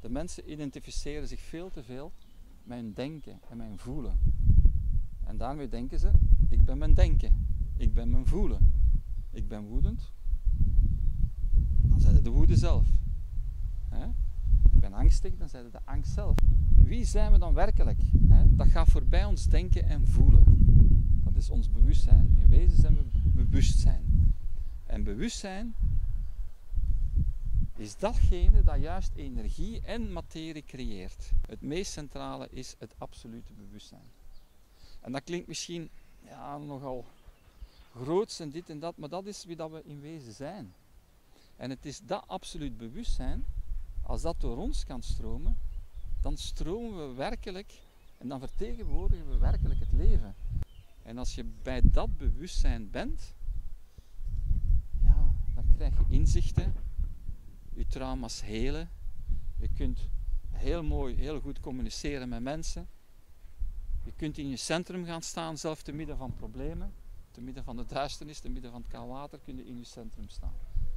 De mensen identificeren zich veel te veel met hun denken en met hun voelen. En daarmee denken ze, ik ben mijn denken, ik ben mijn voelen. Ik ben woedend, dan zijn ze de woede zelf. Ik ben angstig, dan zijn ze de angst zelf. Wie zijn we dan werkelijk? Dat gaat voorbij ons denken en voelen. Dat is ons bewustzijn. In wezen zijn we bewustzijn. En bewustzijn is datgene dat juist energie en materie creëert. Het meest centrale is het absolute bewustzijn. En dat klinkt misschien nogal groots en dit en dat, maar dat is wie dat we in wezen zijn. En het is dat absoluut bewustzijn, als dat door ons kan stromen, dan stromen we werkelijk en dan vertegenwoordigen we werkelijk het leven. En als je bij dat bewustzijn bent, dan krijg je inzichten, je trauma's helen, je kunt heel mooi, heel goed communiceren met mensen, je kunt in je centrum gaan staan, zelf te midden van problemen, te midden van de duisternis, te midden van het kaal water, kun je in je centrum staan.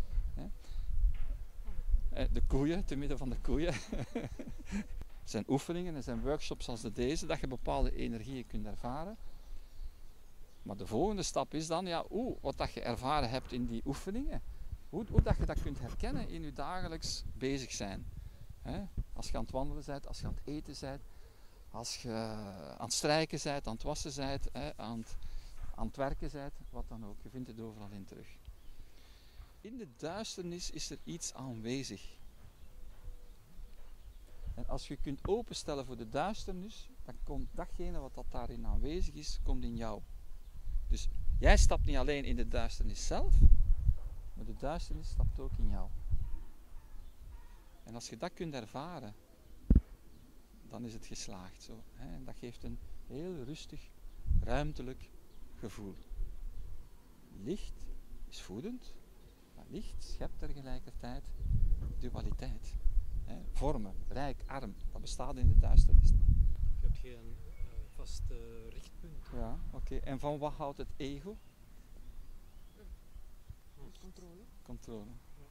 De koeien, te midden van de koeien. Er zijn oefeningen, er zijn workshops als deze, dat je bepaalde energieën kunt ervaren. Maar de volgende stap is dan, wat dat je ervaren hebt in die oefeningen, hoe dat je dat kunt herkennen in je dagelijks bezig zijn. Als je aan het wandelen bent, als je aan het eten bent, als je aan het strijken bent, aan het wassen bent, aan het werken bent, wat dan ook. Je vindt het overal in terug. In de duisternis is er iets aanwezig. En als je kunt openstellen voor de duisternis, dan komt datgene wat daarin aanwezig is, komt in jou. Dus jij stapt niet alleen in de duisternis zelf, maar de duisternis stapt ook in jou. En als je dat kunt ervaren, dan is het geslaagd. Zo, En dat geeft een heel rustig, ruimtelijk gevoel. Licht is voedend, maar licht schept tegelijkertijd dualiteit. Vormen, rijk, arm, dat bestaat in de duisternis. Je hebt geen vast richtpunt. Ja, oké. En van wat houdt het ego? Controle. Controle. Ja.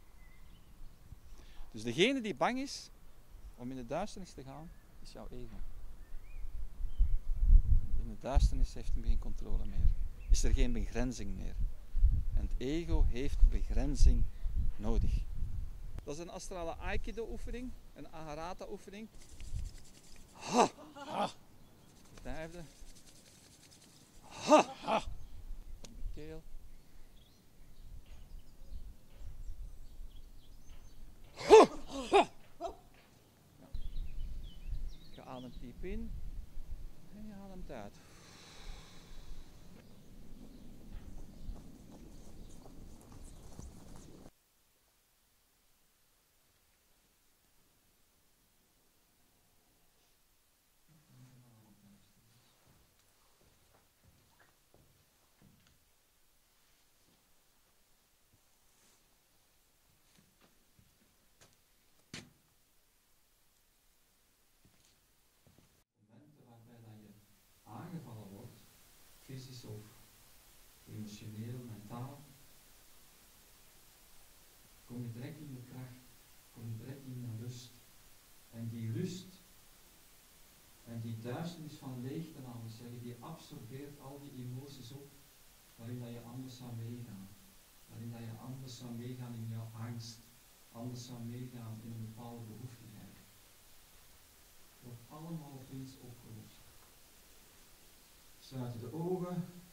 Dus degene die bang is om in de duisternis te gaan, is jouw ego. In de duisternis heeft hem geen controle meer. Is er geen begrenzing meer. En het ego heeft begrenzing nodig. Dat is een astrale aikido oefening, een aharata oefening. Ha! Ha! De vijfde. Ha! Ha! Op de keel. Ha! Ha! Ja. Je ademt diep in en je ademt uit. Aangevallen wordt, fysisch of emotioneel, mentaal, kom je direct in de kracht, kom je direct in de rust. En die rust en die duisternis van leegte, laten we zeggen, die absorbeert al die emoties op, waarin dat je anders zou meegaan. Waarin dat je anders zou meegaan in jouw angst, anders zou meegaan in een bepaalde behoeftigheid. Wordt allemaal opeens opgelost. Sluit de ogen.